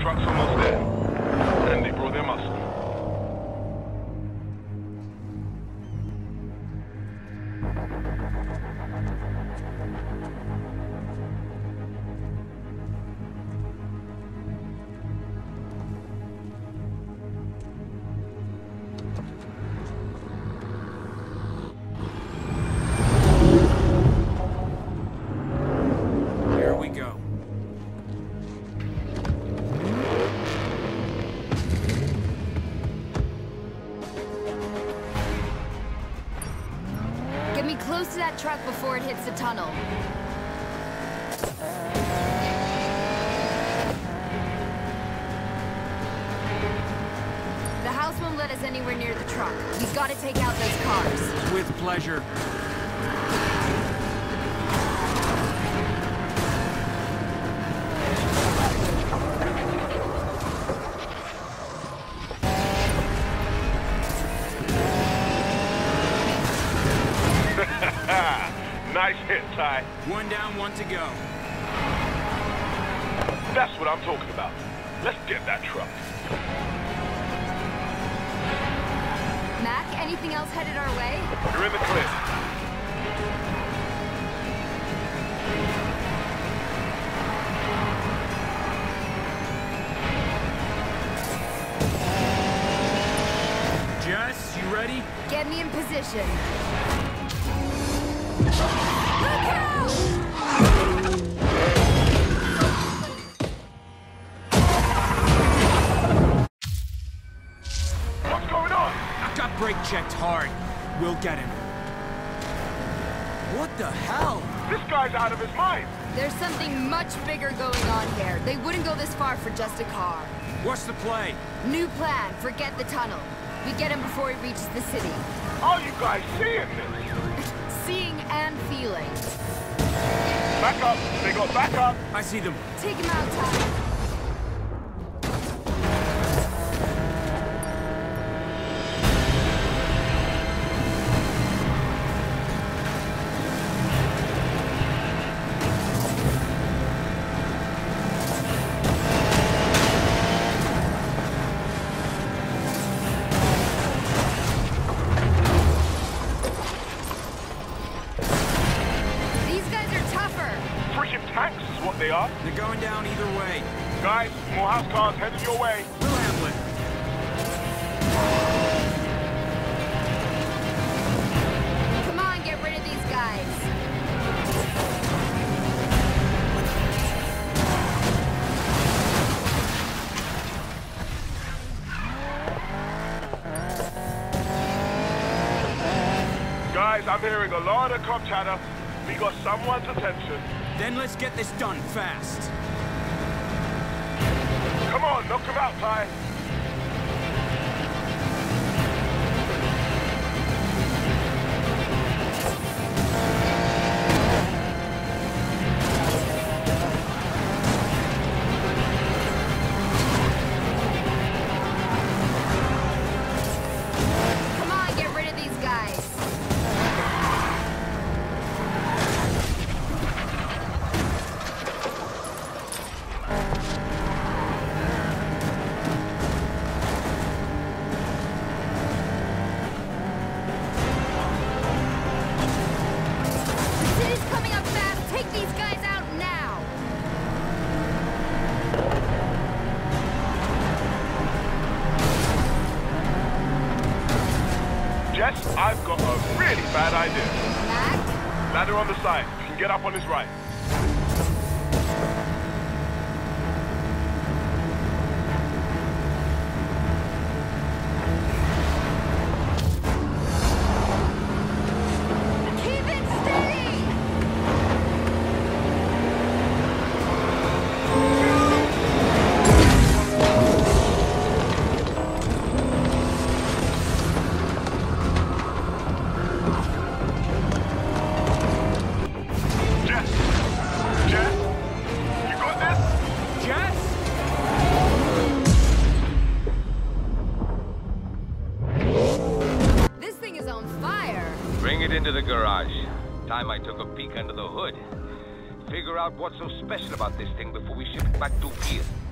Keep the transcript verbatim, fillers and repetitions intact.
truck's almost there. And they brought their Mustang. Close to that truck before it hits the tunnel. The house won't let us anywhere near the truck. We've got to take out those cars. With pleasure. Nice hit, Ty. One down, one to go. That's what I'm talking about. Let's get that truck. Mac, anything else headed our way? You're in the clear. Jess, you ready? Get me in position. Look out! What's going on? I got brake checked hard. We'll get him. What the hell? This guy's out of his mind. There's something much bigger going on here. They wouldn't go this far for just a car. What's the play? New plan. Forget the tunnel. We get him before he reaches the city. Are you guys seeing this? Seeing and feeling. Back up. They got back up. I see them. Take him out, Ty. Tanks is what they are. They're going down either way. Guys, more house cars headed your way. We'll handle it. Come on, get rid of these guys. Guys, I'm hearing a lot of cop chatter. We got someone's attention. Then let's get this done fast. Come on, knock him out, Ty. Come on, get rid of these guys. Jess, I've got a really bad idea. Mac? Ladder on the side. You can get up on his right. Keep it steady! Bring it into the garage. Time I took a peek under the hood. Figure out what's so special about this thing before we ship it back to here.